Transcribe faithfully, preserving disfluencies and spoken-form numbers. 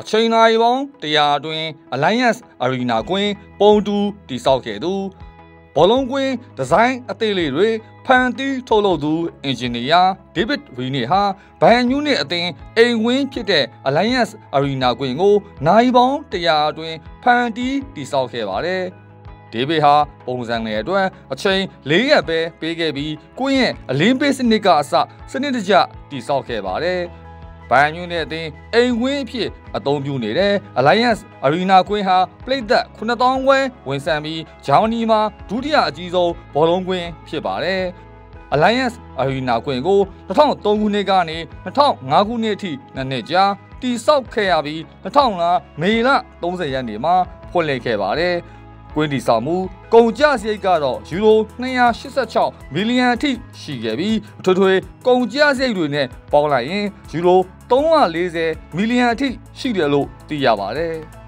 ချိန်နာရီပေါင်းတရားအတွင်း Alliance Arena ကွင်းပုံတူတည်ဆောက်ခဲ့သူဘောလုံးကွင်းဒီဇိုင်းအသေးလေးတွေဖန်တီးထုတ်လုပ်သူအင်ဂျင်နီယာ David Wynne ဟာဘိုင်ယန်မြူနစ်အသင်းအိမ်ဝင်းဖြစ်တဲ့ Alliance Arena ကွင်းကိုနိုင်ပေါင်းတရားအတွင်းဖန်တီးတည်ဆောက်ခဲ့ပါတယ်။ David ဟာပုံစံငယ်အတွက်အချိန်လေးရက်ပဲပေးခဲ့ပြီးကွင်းရဲ့အလင်းပေးစနစ်ကအစစနစ်တကျတည်ဆောက်ခဲ့ပါတယ်။ဘိုင်ယန်မြူနစ်အသင်းအိမ်ဝင်းအဖြစ်အသုံးပြုနေတဲ့ Alliance Arena ကွင်းဟာပရိသတ်ခုနှစ်သောင်းခွဲဝင်ဆန့်ပြီးဂျာမနီမှာဒုတိယအကြီးဆုံးဘောလုံးကွင်းဖြစ်ပါတယ်။ Alliance Arena ကွင်းကို၂၀၀၃ခုနှစ်ကနေ၂၀၀၅ခုနှစ်အထိနှစ်နှစ်ကြာတည်ဆောက်ခဲ့ရပြီး၂၀၀၅မေလ၃၀ရက်နေ့မှာဖွင့်လှစ်ခဲ့ပါတယ်။ကွင်းတည်ဆောက်မှုကုန်ကျစရိတ်ကတော့ယူရိုနှစ်ရာရှစ်ဆယ့်ခြောက်မီလီယံအထိရှိခဲ့ပြီးအထွေထွေကုန်ကျစရိတ်တွေနဲ့ပေါင်းလိုက်ရင်ယူရိုသုံးရာလေးဆယ်မီလီယံအထိရှိတယ်လို့သိရပါတယ်။